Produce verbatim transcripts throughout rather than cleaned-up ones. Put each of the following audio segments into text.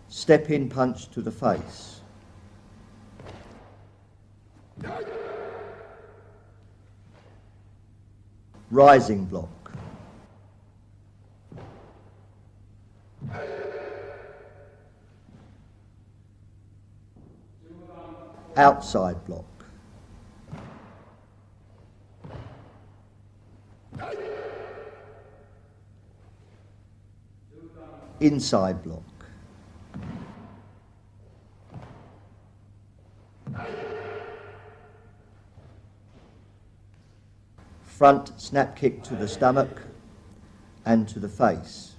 Step in punch to the face. Rising block. Outside block. Inside block. Front snap kick to the stomach and to the face.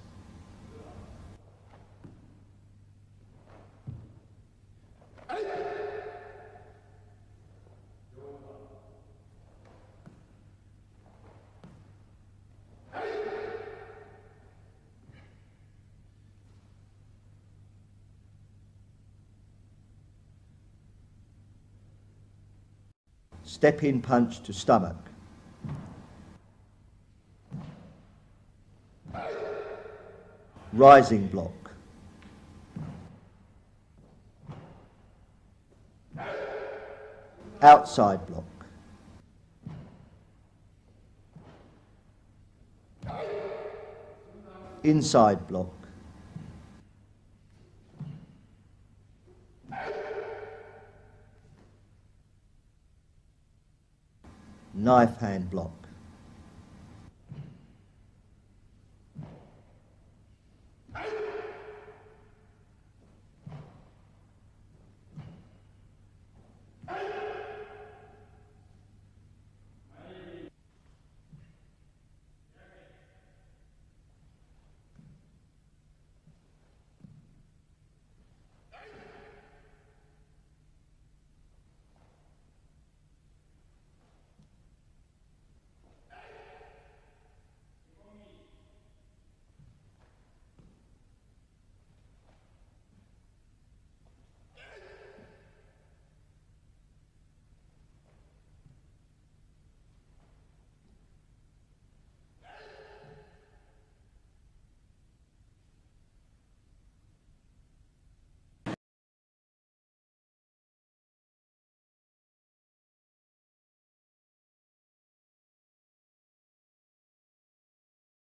Step in punch to stomach. Rising block. Outside block. Inside block. Knife hand block.